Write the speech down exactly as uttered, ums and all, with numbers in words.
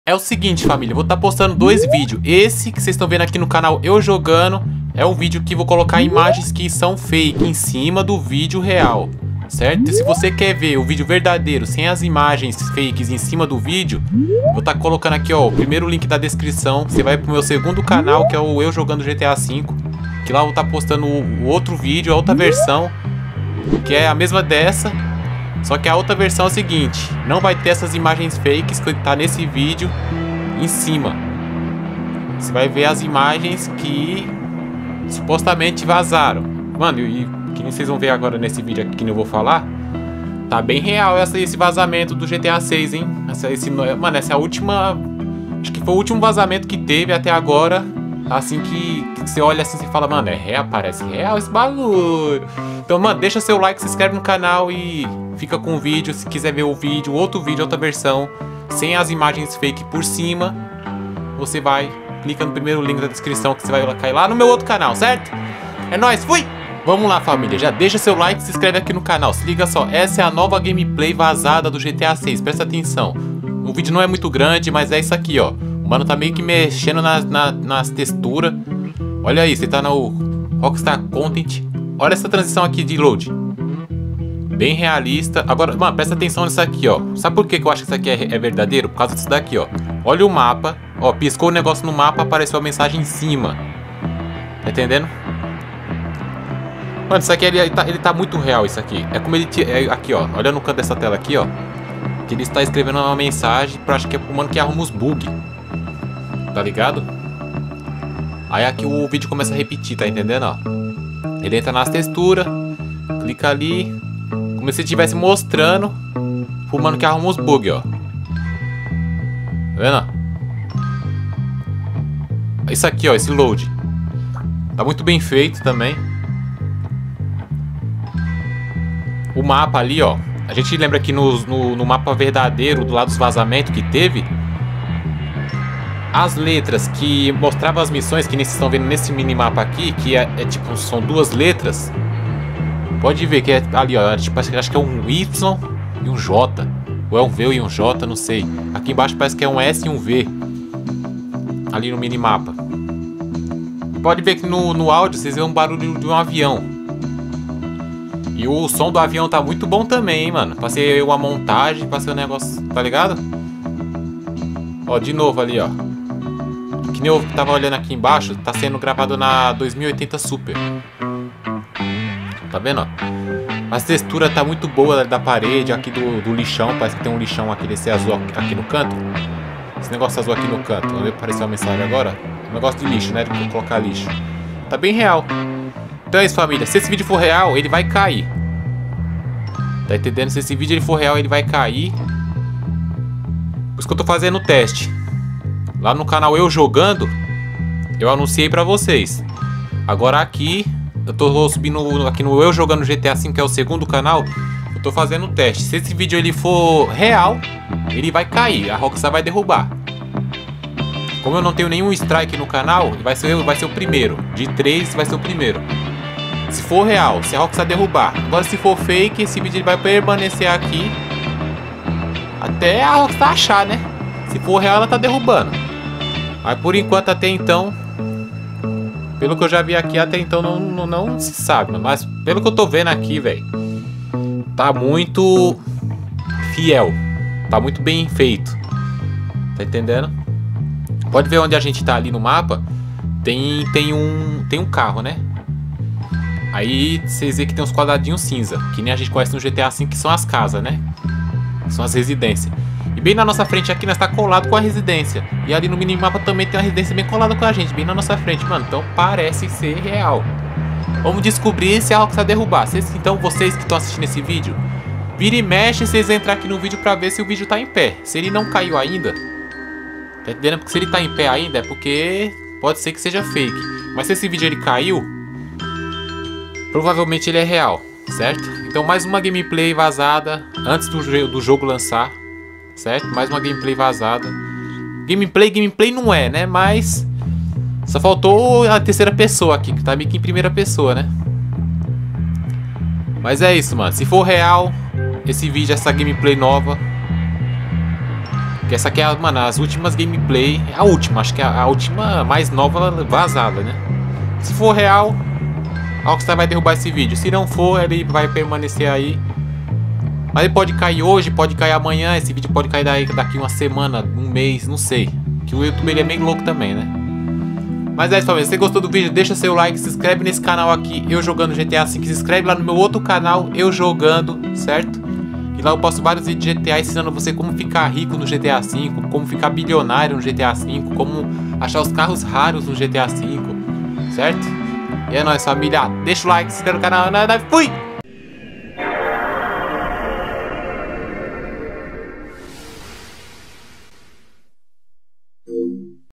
É o seguinte, família, eu vou estar postando dois vídeos. Esse que vocês estão vendo aqui no canal eu jogando é um vídeo que vou colocar imagens que são fake em cima do vídeo real, certo? E se você quer ver o vídeo verdadeiro sem as imagens fakes em cima do vídeo, vou estar colocando aqui, ó, o primeiro link da descrição. Você vai pro meu segundo canal, que é o Eu Jogando G T A cinco, que lá eu vou estar postando o outro vídeo, a outra versão, que é a mesma dessa. Só que a outra versão é o seguinte: não vai ter essas imagens fakes que tá nesse vídeo em cima. Você vai ver as imagens que supostamente vazaram. Mano, e que vocês vão ver agora nesse vídeo aqui que eu vou falar, tá bem real essa, esse vazamento do G T A seis, hein? Essa, esse, mano, essa é a última... Acho que foi o último vazamento que teve até agora. Assim que, que você olha assim e fala, mano, é real, parece real esse bagulho. Então, mano, deixa seu like, se inscreve no canal e fica com o vídeo. Se quiser ver o vídeo, outro vídeo, outra versão, sem as imagens fake por cima, você vai, clica no primeiro link da descrição que você vai cair lá no meu outro canal, certo? É nóis, fui! Vamos lá, família, já deixa seu like e se inscreve aqui no canal. Se liga só, essa é a nova gameplay vazada do G T A seis, presta atenção. O vídeo não é muito grande, mas é isso aqui, ó. O mano tá meio que mexendo nas, na, nas texturas. Olha aí, você tá no Rockstar Content. Olha essa transição aqui de load. Bem realista. Agora, mano, presta atenção nisso aqui, ó. Sabe por que que eu acho que isso aqui é, é verdadeiro? Por causa disso daqui, ó. Olha o mapa. Ó, piscou o negócio no mapa, apareceu a mensagem em cima. Tá entendendo? Mano, isso aqui, ele, ele, tá, ele tá muito real, isso aqui. É como ele... É, aqui, ó. Olha no canto dessa tela aqui, ó. Que ele está escrevendo uma mensagem pra, acho que é pro mano que arruma os bugs. Tá ligado? Aí aqui o vídeo começa a repetir, tá entendendo, ó? Ele entra nas texturas, clica ali, como se estivesse mostrando pro mano que arruma os bugs, ó. Tá vendo? Isso aqui, ó, esse load tá muito bem feito também. O mapa ali, ó, a gente lembra que no, no, no mapa verdadeiro, do lado dos vazamentos que teve, as letras que mostravam as missões, que vocês estão vendo nesse minimapa aqui, que é, é tipo, são duas letras. Pode ver que é ali, ó, tipo, acho que é um Y e um J. Ou é um V e um J, não sei. Aqui embaixo parece que é um S e um V. Ali no minimapa. Pode ver que no, no áudio vocês vêem um barulho de um avião. E o som do avião tá muito bom também, hein, mano. Passei uma montagem, passei um negócio, tá ligado? Ó, de novo ali, ó. Que nem eu tava olhando aqui embaixo, tá sendo gravado na dois mil e oitenta Super. Tá vendo, ó? A textura tá muito boa da parede, aqui do, do lixão. Parece que tem um lixão aqui, desse azul aqui no canto. Esse negócio azul aqui no canto. Vamos ver se apareceu a mensagem agora. Um negócio de lixo, né? De colocar lixo. Tá bem real. Então é isso, família. Se esse vídeo for real, ele vai cair. Tá entendendo? Se esse vídeo ele for real, ele vai cair. Por isso que eu tô fazendo o teste. Lá no canal Eu Jogando, eu anunciei pra vocês. Agora aqui, eu tô subindo aqui no Eu Jogando G T A cinco, que é o segundo canal. Eu tô fazendo o teste. Se esse vídeo ele for real, ele vai cair. A Rockstar vai derrubar. Como eu não tenho nenhum strike no canal, vai ser, vai ser o primeiro. De três vai ser o primeiro. Se for real, se a Rockstar derrubar. Agora se for fake, esse vídeo ele vai permanecer aqui até a Rockstar achar, né? Se for real, ela tá derrubando. Mas por enquanto, até então, pelo que eu já vi aqui, até então não, não, não se sabe. Mas pelo que eu tô vendo aqui, velho, tá muito fiel. Tá muito bem feito. Tá entendendo? Pode ver onde a gente tá ali no mapa. Tem, tem, um, tem um carro, né? Aí vocês veem que tem uns quadradinhos cinza, que nem a gente conhece no G T A cinco, que são as casas, né? São as residências. E bem na nossa frente aqui nós tá colado com a residência. E ali no minimapa também tem uma residência bem colada com a gente, bem na nossa frente, mano. Então parece ser real. Vamos descobrir se a Rockstar derrubar. Vocês, então vocês que estão assistindo esse vídeo, vira e mexe, vocês entrar aqui no vídeo pra ver se o vídeo tá em pé. Se ele não caiu ainda, tá entendendo? Porque se ele tá em pé ainda é porque pode ser que seja fake. Mas se esse vídeo ele caiu, provavelmente ele é real, certo? Então mais uma gameplay vazada antes do, do jogo lançar, certo? Mais uma gameplay vazada. Gameplay, gameplay não é, né? Mas só faltou a terceira pessoa aqui, que tá meio que em primeira pessoa, né? Mas é isso, mano. Se for real, esse vídeo, essa gameplay nova, Que essa aqui é, mano, as últimas gameplay. A última, acho que é a, a última mais nova vazada, né? Se for real, a Rockstar vai derrubar esse vídeo. Se não for, ele vai permanecer aí. Mas ele pode cair hoje, pode cair amanhã. Esse vídeo pode cair daí, daqui uma semana, um mês, não sei. Que o YouTube ele é meio louco também, né? Mas é isso, família. Se você gostou do vídeo, deixa seu like, se inscreve nesse canal aqui, eu jogando G T A cinco. Se inscreve lá no meu outro canal, eu jogando, certo? E lá eu posto vários vídeos de G T A ensinando você como ficar rico no G T A cinco, como ficar bilionário no G T A cinco, como achar os carros raros no G T A cinco, certo? E é nóis, família. Deixa o like, se inscreve no canal. Fui!